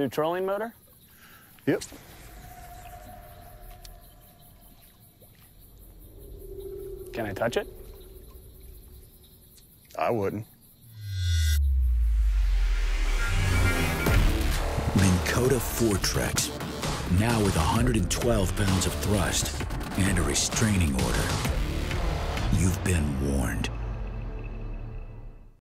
New trolling motor? Yep. Can I touch it? I wouldn't. Minn Kota Fortrex, now with 112 pounds of thrust and a restraining order. You've been warned.